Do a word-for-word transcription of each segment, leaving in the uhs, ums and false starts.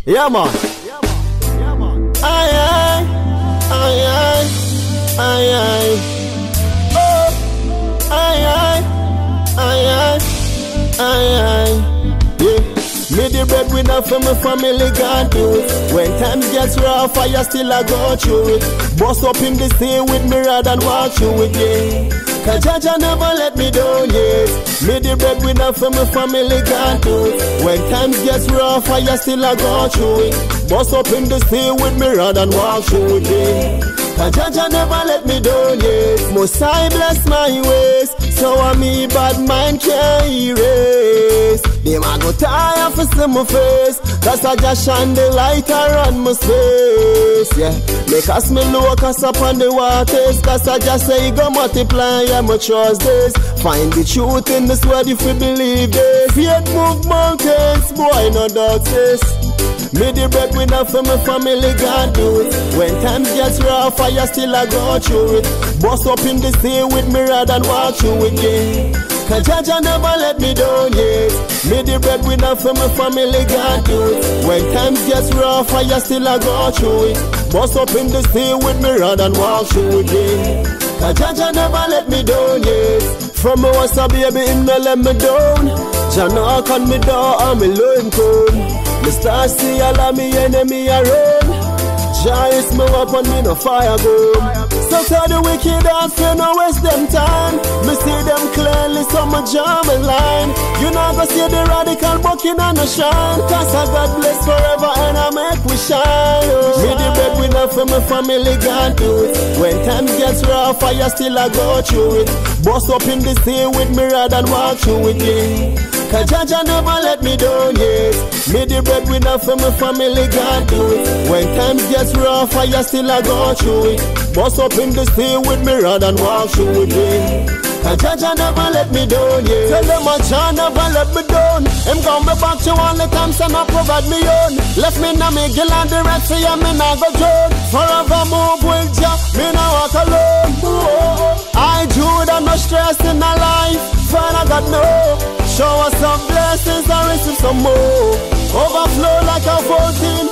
Yeah, man. Yeah, man. Aye, aye, aye, aye, aye, aye. Oh, aye, aye, aye, aye, aye, aye. Yeah. Me the breadwinner for my family, can't do it. When times gets rough, I still I go through it. Bust up in the sea with me rather than walk through it, yeah. Cause Jaja never let me down, yes. Me the breadwinner for my family, can't do it. When times gets rough, I still I go through it. Bust up in the sea with me rather than walk through it, yeah. Cause Jaja never let me down, yes. Most I bless my ways, so I me bad mind can't erase. Them I go tired for see my face, cause I just shine the light around my space, yeah. Make us me locus upon the waters, cause I just say you go multiply, yeah, my trust this. Find the truth in this world if you believe this. Faith move mountains, boy, no doubt this. Me the breadwinner for my family, can't do it. When times gets rough, I still I go through it. Bust up in the sea with me rather than walk through it, yeah. Cause Jaja never let me down, yes. Me the breadwinner for my family, can't do it. When times gets rough, I still I go through it. Bust up in the sea with me rather than walk through it, yeah. Cause Jaja never let me down, yes. From me was a baby, him no let me down. Jah knock on me door and me learn come. Me start see all of me enemy around. Jah is my weapon, me no fire gun. So tell the wicked out, fear no waste them time. Me see them clearly, so my jam and line. You know go see the radical bucking and the shine. Cause I God bless forever and I make we shine, oh. Me the breadwinner for my family, can't do it. When times gets rough, I still I go through it. Bust up in the sea with me rather than walk through it, yeah. Cause Jaja never let me down, yes. Me the breadwinner for my family, can't do it. When times gets rough, I still I go through it. Bust up in the sea with me rather than walk through it, yeah. Cause Jaja never let me down, yeah. Tell them a Jah never let me down. Him got me back to all the times and I provide me own. Left me na me gill and the rest see me na go drown. Forever move with Jah, me na walk alone. Oh, I Judah no stress in my life, Father God no. Show us some blessings and receive some more. Overflow like a fountain.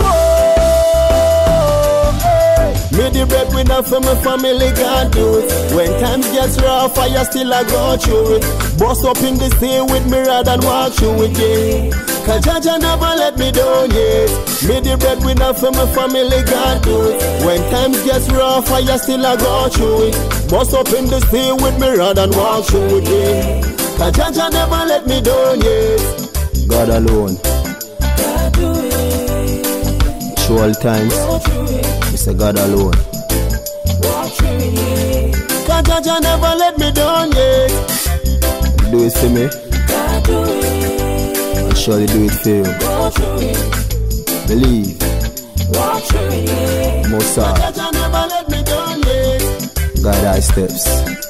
Me the breadwinner for my family, can't do it. When times gets rough, I still I go through it. Bust up in the sea with me rather than walk through it, yeah. Cause Jaja never let me down, yes. Me the breadwinner for my family, can't do it. When times gets rough, I still I go through it. Bust up in the sea with me rather than walk through it, yeah. Cause Jaja never let me down, yes. God alone. God do it. Through all times, we say God alone. Cause Jaja never let me down, yes. Do it for me, God do it. I'll surely do it for you. Believe. Most are. God high steps.